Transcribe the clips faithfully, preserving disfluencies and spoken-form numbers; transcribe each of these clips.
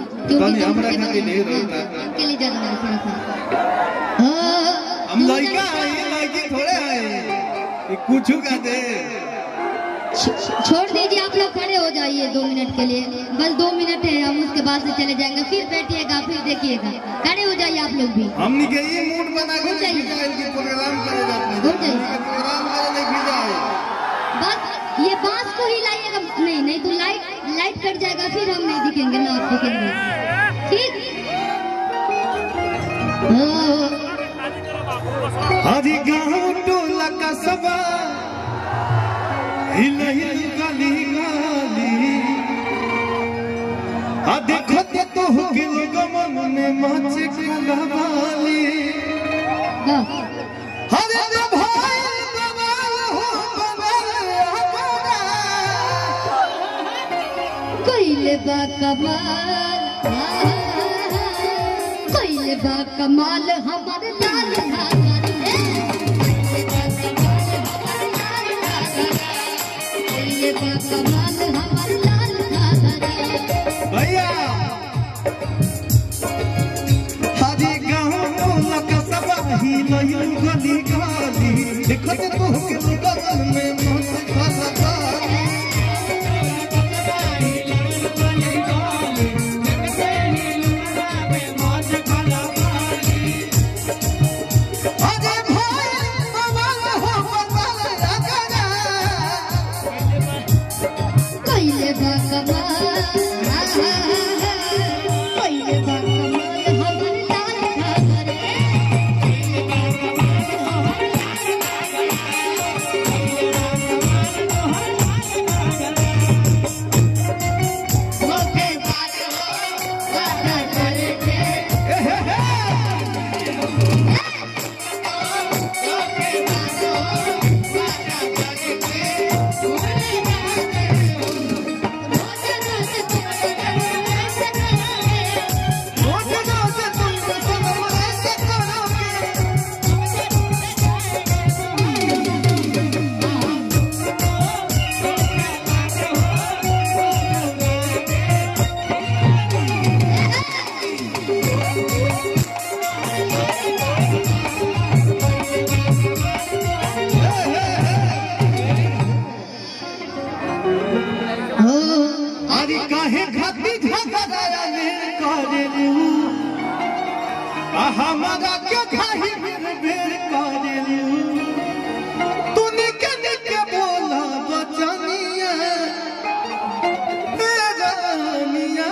क्योंकि हमरा खातिर नहीं रहता के लिए ज्यादा है थोड़ा सा। हम लड़का है लड़की थोड़े है कुछ का दे। छोड़ दीजिए आप लोग खड़े हो जाइए दो मिनट के लिए, बस दो मिनट है, हम उसके बाद से चले जाएंगे, फिर बैठिएगा फिर देखिएगा। खड़े हो जाइए आप लोग भी। हमने के ये मूड बना के प्रोग्राम करेगा प्रोग्राम करे नहीं जाए बस ये बांस को हिलाइएगा, नहीं नहीं तो लाइट लाइट कट जाएगा, फिर हम नहीं दिखेंगे ना आप दिखेंगे। ठीक आदि गाँव टोला का सबा हिल हिल गाली गाली आ देखो ते तो हो गिल गमन में माचे खलवाली हरे रे भाई बवाल हो बवाल हमारा कोइले बा कमाल कोइले बा कमाल हमारे लाल कमाल हमारे लाल भैया हरी गाँव टोला का सब हिल हिल गली गाली देखो ते तो हो गिल गमन में माचे खलवाली हमारा क्या खाही मेरे बेर काजलू तूने क्या क्या बोला बचनिया बेजानिया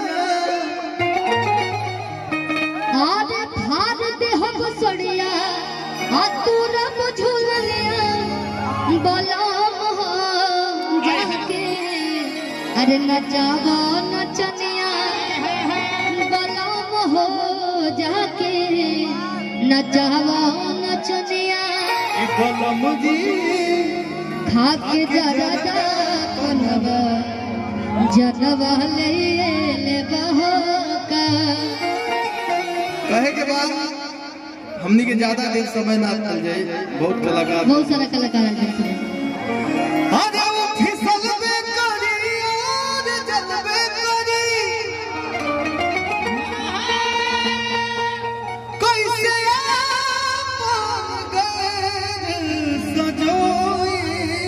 आरे भार दे हो बसड़िया आ तूरा बुझुल लिया बोला हो जाके अरे नचावा नचनिया बोला हो जाके नचावा नचनिया कलम जी खा के जरा दा कनवा जनवा ले ले बहोका। कहे के बाद हमनी के ज्यादा देर समय ना चल जाए, बहुत कलाकार बहुत सारा कलाकार हैं। अरे वो फिसल बे करी और जलबे करी कैसे आपन गए सजोई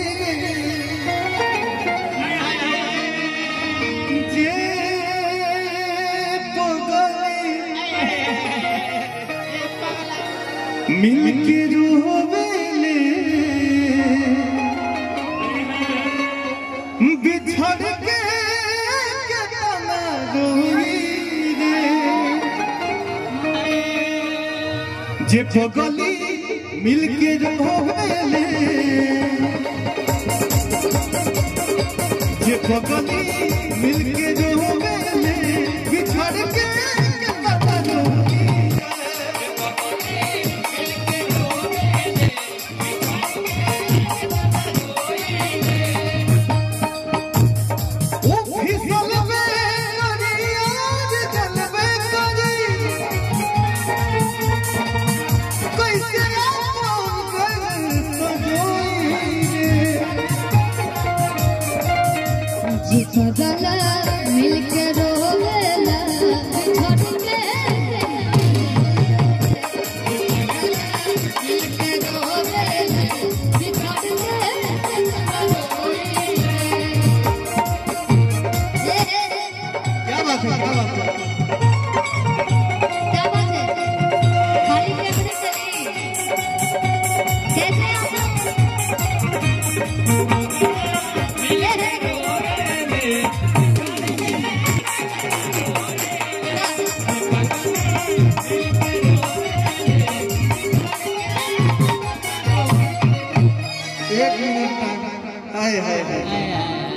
जे पगली मिल के रोवेले बिछड़ के केतना रोई रे जे पगली मिल के रोवेले जे पगली मिल के रोवेले बिछड़ के केतना रोई पगला मिल मिनट टाइम हाय हाय हाय